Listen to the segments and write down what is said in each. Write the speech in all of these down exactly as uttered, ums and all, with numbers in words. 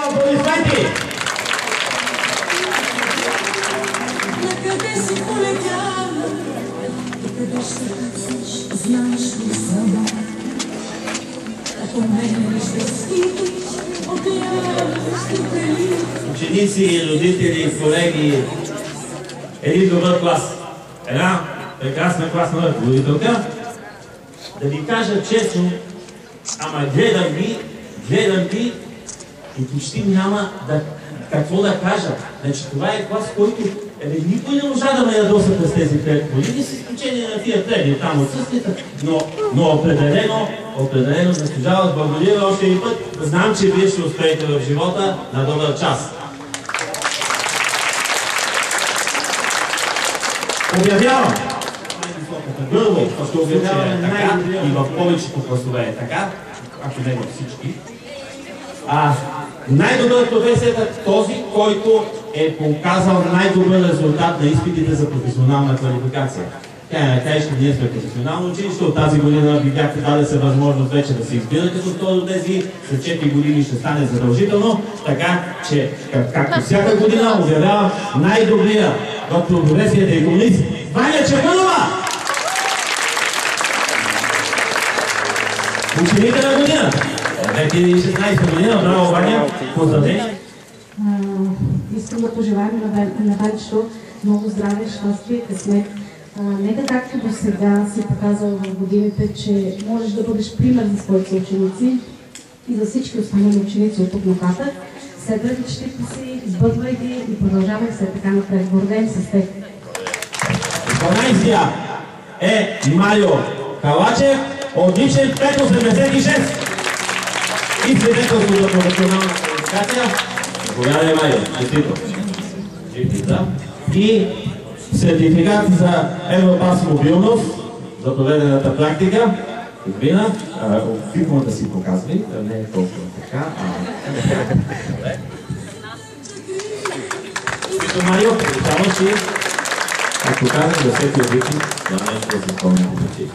Аплодисменти! Накъде си полетяла, къде ще търсиш, знаеш ли сама? Ако мене ще скитиш, огледаш ли? Ученици, родители, колеги, един добър клас. Една прекрасна класна ръководителка. Да ви кажа честно, ама гледам ги, гледам ги и почти няма да, какво да кажа. Значи това е клас, който е, никой не можа да ме ядоса през тези пет години, с изключение на тия треди там отсъствията, но, но определено, определено заслужават. Благодаря още един път. Знам, че вие ще успеете в живота на добър час. Обявявам най-високата гърло, защото обявяваме така и в повечето класове е така, ако не във всички. А най-добър професията е този, който е показал най-добър резултат на изпитите за професионална квалификация. Тя е на тежка, ние сме професионално училище, от тази година ви бяхте дали се възможност вече да се избира като второ тези, след четири години ще стане задължително, така че, как, както всяка година, обявявам най-добрия в професията икономист Ваня Чепанова! Учените на година! две хиляди и шестнадесета година, браво, Ваня! Поздравление! Искам да пожелаем на Ванчо много здраве, щастие и късмет. Нека както до сега си показал в годините, че можеш да бъдеш пример за своите ученици и за всички останали ученици от тук нататък. Следвай мечтите си, сбъдвай ги и продължавай все така напред. Гордеем с теб. дванадесетия е Марио Калачев, отличен пет осемдесет и шест. И свидетелство за професионална квалификация. Заповядай, Марио, честито. И сертификат за Европас мобилност за проведената практика. Година, опитвам да си показвай, не е толкова така. Спито, Марио, получаваш и ако казвам да всеки обичам, да нещо да се спомня по причина.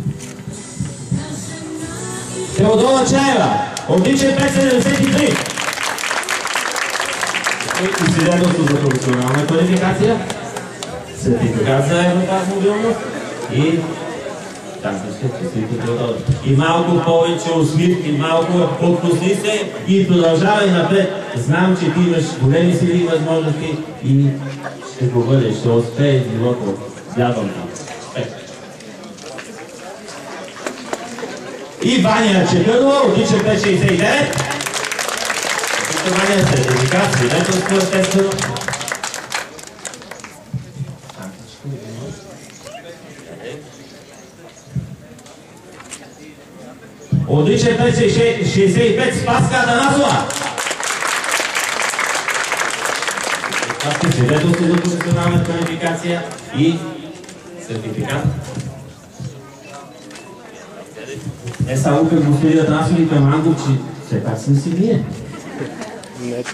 Теодора Чаева, отличен пет седемдесет и три. И свидетелство за професионална квалификация, сертификат за Европас мобилност и и малко повече усмивки, малко отпусни се и продължавай напред. Знам, че ти имаш големи сили и възможности и ще го бъдеш, ще успееш в живота. Вярвам ти. И Ваня Чепанова, отличен пет шейсет и девет. Ваня, сертификат, свидетелство, естествено. Отличен пет шейсет и пет Спаска Атанасова. Това сте свидетелство за професионална квалификация и сертификат. Е само към господин Атанасов и към Ангов, че все пак сме си вие. Не.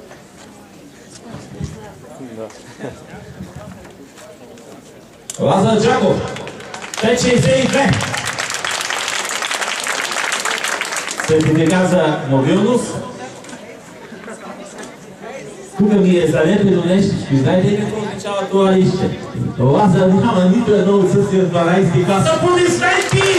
Лазар Джаков, пет шейсет и две. Сертификат за мобилност. Тук ми е залепено нещо. Знаете ли какво означава това лище? Лазар няма нито едно отсъствие в дванадесети клас. Аплодисменти!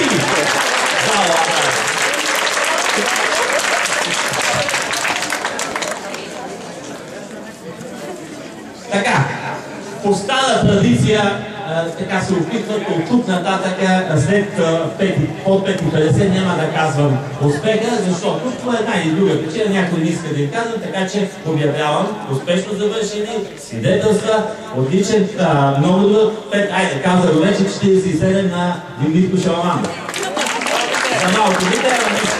Така, по стара традиция, така се опитват от тук нататък, след от пет и петдесет няма да казвам успеха, защото това е една или друга причина, някой не иска да им казвам, така че обявявам успешно завършени свидетелства, отличен, много добър, пет, айде, каза го вече, четиридесет и седем на Димитко Шаламанов. За малко видео,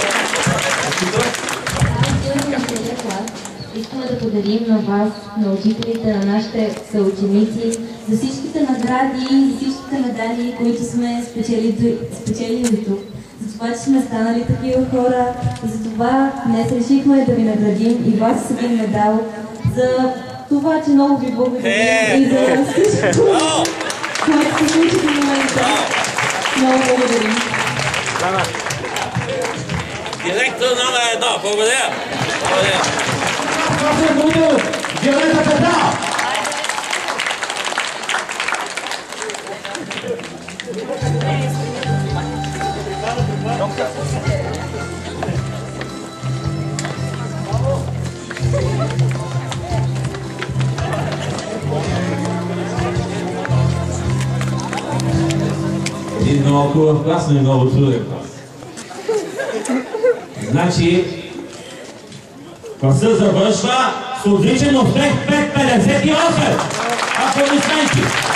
искаме да подарим на вас, на учителите, на нашите съученици, за всичките награди, за всичките медали, които сме спечелили, спечелили тук. За това, че сме станали такива хора. За това днес решихме да ви наградим и вас с един медал. За това, че много ви благодарим и за всичко, което се случи в момента. Много благодарим. Директор номер едно. Благодаря. Благодаря. изпълнител Виолета Петрова. Един много хубав клас, но и много труден клас. Значи, класът завършва с отличен успех пет петдесет и осем. Аплодисменти!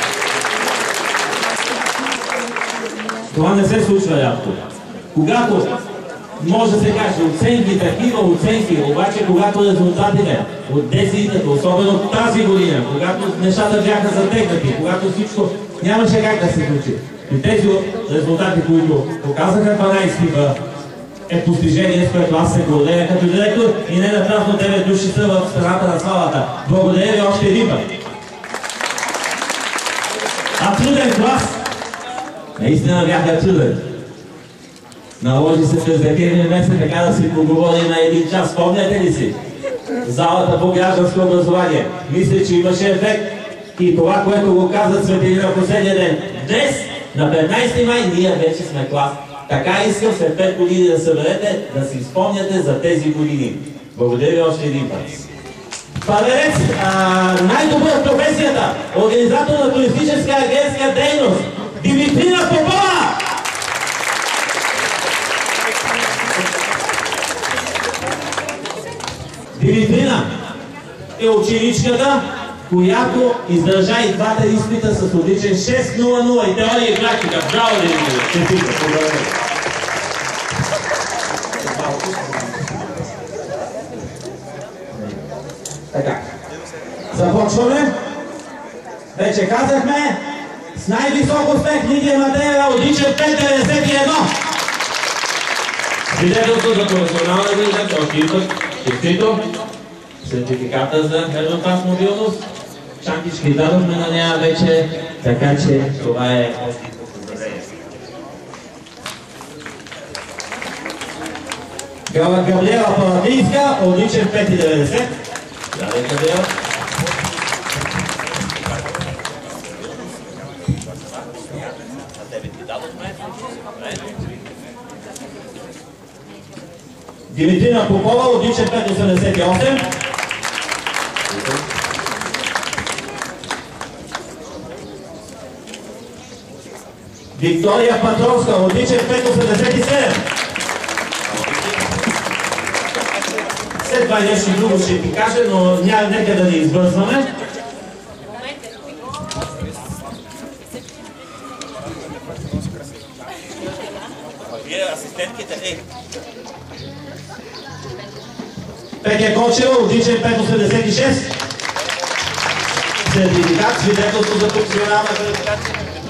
Това не се случва рядко. Когато, може да се каже, оценки, такива оценки, обаче когато резултатите от десетите, особено тази година, когато нещата бяха затегнати, когато всичко нямаше как да се случи. И тези резултати, които показаха дванайсети в е постижение, с което аз се гордея като директор и не напразно девет души са в страната на славата. Благодаря ви още един път. А труден клас наистина бяха труден. Наложи се през декември месец така да си поговорим на един час. Спомняте ли си? Залата по гражданско образование. Мисля, че имаше ефект и това, което го каза Цветелина последния ден. Днес, на петнайсети май, ние вече сме клас. Така искам след пет години да съберете, да си спомняте за тези години. Благодаря ви още един път. Паверец, най-добър професията, организатор на туристическа агентска дейност, Димитрина Попова! Димитрина е ученичката, която издържа и двата изпита с отличен шест нула нула и теория и практика. Браво, Димитрина! Честито, благодаря. Така. Започваме. Вече казахме с най-висок успех Лидия Матеева, отличен пет деветдесет и едно. Свидетелство за професионална организация, още и път, честито, сертификата за резултат мобилност. Чантички дадохме на нея вече, така че това е още и поздравление. Габриела Палатинска, отличен пет деветдесет. Здравей, Габриела. Димитрина Попова, отличен пет осемдесет и осем. Виктория Патровска, отличен пет осемдесет и седем. След това нещо друго ще ти кажа, но няма нека да ни избързваме. Вие асистентките, ей! Петя Кочева, отличен пет осемдесет и шест. Сертификат, свидетелство за професионална квалификация.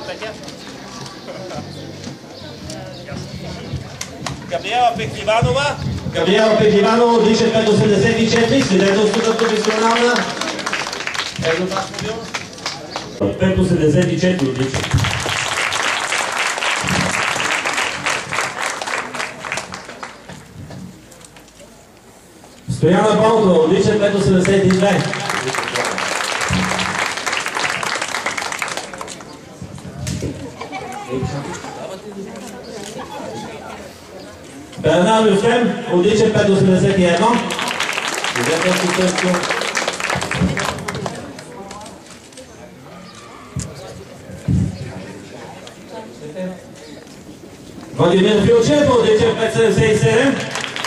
Габриела Пехливанова. Габриела Пехливанова, отличен пет осемдесет и четири. Свидетелство за професионална пет осемдесет и четири, отличен. Стояна Болтова, отличен пет осемдесет и две. Бернар Юсем, отличен пет осемдесет и едно. Владимир Филчев, отличен пет седемдесет и седем.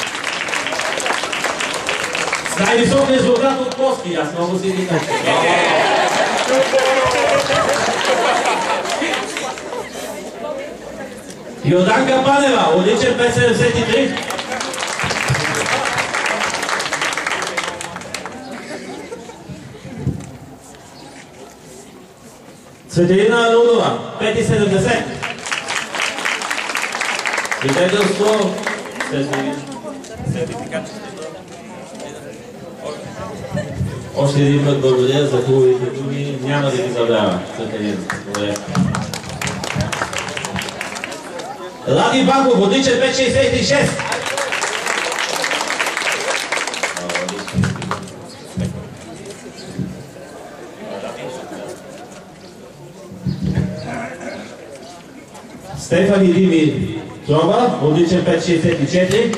Най-висок резултат от Коски, аз много си ги така. Йорданка Панева, отличен пет седемдесет и три. Цветелина Лудова, пет седемдесет. Свидетелство, сертификат. Още един път благодаря за хубавите думи, няма да ги забравя. Благодаря. Лади Баков, отличен пет шейсет и шест. Стефан и Дими Троба, отличен пет шейсет и четири.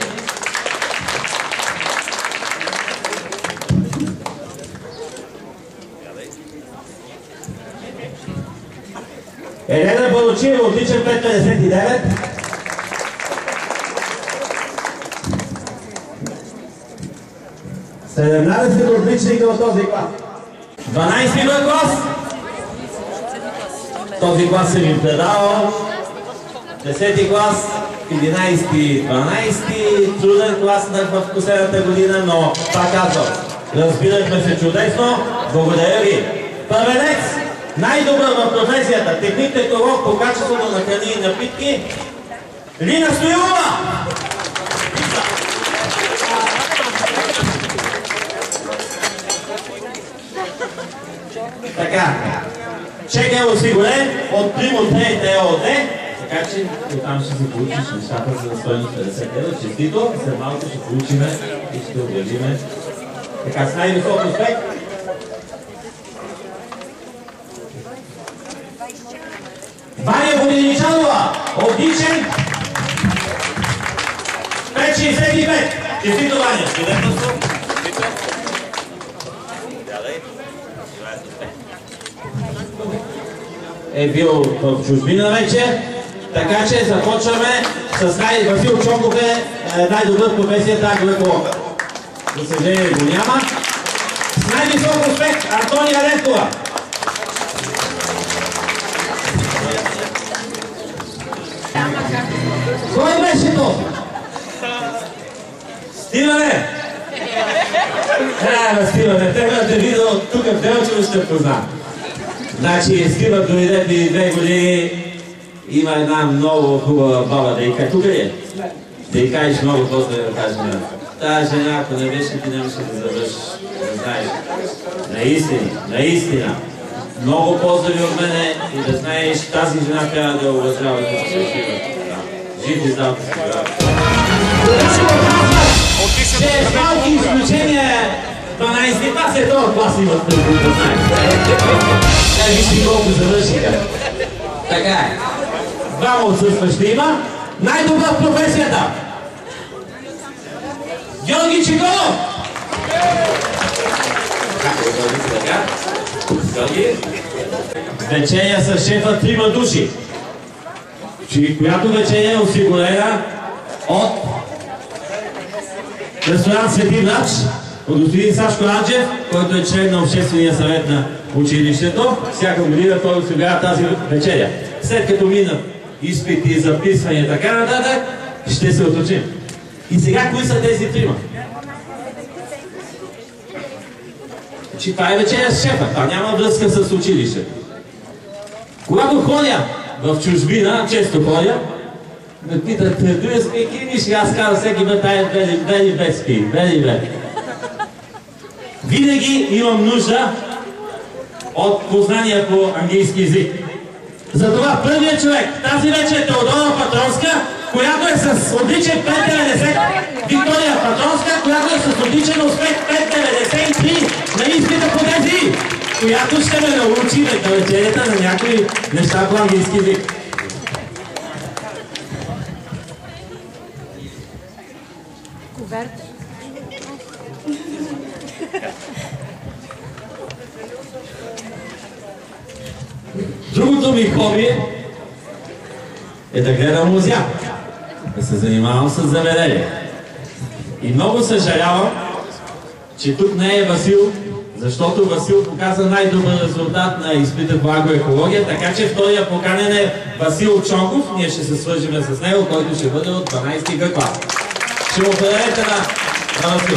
Елена Балучиева, отличен пет петдесет и девет. седемнадесет отличника в този клас. дванадесети клас. Този клас съм им предавал. десети клас, единадесети, дванадесети, труден клас в последната година, но пак казвам, разбирахме се чудесно. Благодаря ви. Първенец, най-добър в професията, техник-технолог по качеството на храни и напитки, Лина Стоилова! Така, чек е осигурен от Primo Trade ЕООД, така че оттам ще се получиш нещата за стойност петдесет евро. Честито, след малко ще получиме и ще обявиме така с най-висок успех. Ваня Воденичанова, отличен пет шейсет и пет. Честито, Ваня. Свидетелство. Е бил в чужбина вече, така че започваме с най... Васил Чоков е най-добър професията агроеколог. За съжаление го няма. С най-висок успех Антония Левкова. Кой беше то? Стиване! Е, Стиване, те ме видео тук в Делчево ще познам. Значи, Стива дойде преди две години, има една много хубава баба, да и кажа, тук ли е? Да и кажеш много после да кажеш на тази жена, ако не беше, ти нямаше да завършиш, да знаеш. Наистина, наистина. Много поздрави от мене и да знаеш, тази жена трябва да я уважава и да се Стива. Жив и здрав да се грава. Ще с малки изключения, дванадесети клас е този клас имат да знаеш. Е, вижте колко завършиха. Така е. Двама отсъстващи има. Най-добър в професията. Георги Чигонов. Георги. Вечеря с шефа трима души. Която вечеря е осигурена от ресторант Свети Врач, от господин Сашко Анджев, който е член на Обществения съвет на училището. Всяка година той осигурява тази вечеря. След като минат изпити, записвания и така нататък, ще се уточним. И сега, кои са тези трима? Че това е вечеря с шефа, това няма връзка с училището. Когато ходя в чужбина, често ходя, ме питат, do you speak English? И аз казвам всеки път, I am very, very bad speak, very bad. Винаги имам нужда от познания по английски език. Затова първият човек тази вечер е Теодора Патронска, която е с отличен пет деветдесет. Виктория Патронска, която е с отличен успех пет деветдесет и три на изпита по тези, която ще ме научи на вечерята на някои неща по английски език. Коверта. Другото ми хоби е да гледам лузя, да се занимавам с земеделие. И много съжалявам, че тук не е Васил, защото Васил показа най-добър резултат на изпита по агроекология, така че втория поканен е Васил Чонков. Ние ще се свържим с него, който ще бъде от дванадесети клас. Ще му предадете на, на Васил.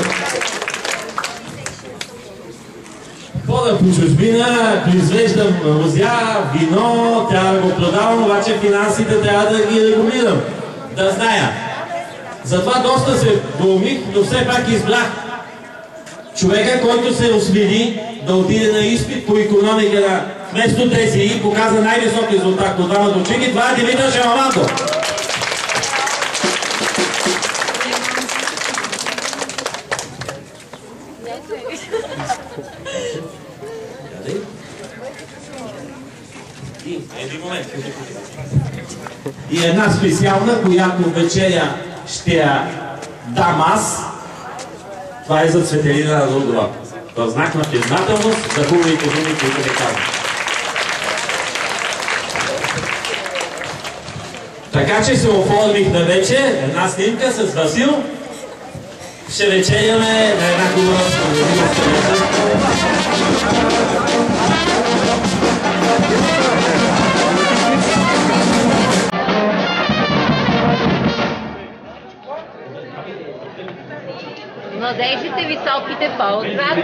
Хода по чужбина, произвеждам лузя, вино, трябва да го продавам, обаче финансите трябва да ги регулирам, да зная. Затова доста се поумих, но все пак избрах човека, който се осмели да отиде на изпит по икономика на вместо тези и показа най-висок резултат от двамата учени. Това е Димитър Шаламантов. Един момент. и една специална, която вечеря ще я дам аз. Това е за Цветелина Радулова. В знак на признателност за хубавите думи, които ви казвам. Така че се оформих на вече една снимка с Васил. Ще вечеряме на една хубава справедливост. Младежите високите по-отзад.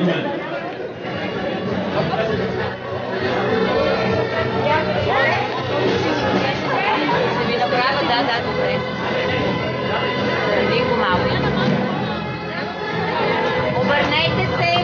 Ще ви направя, да, да, добре. Заради го малко. Обърнете се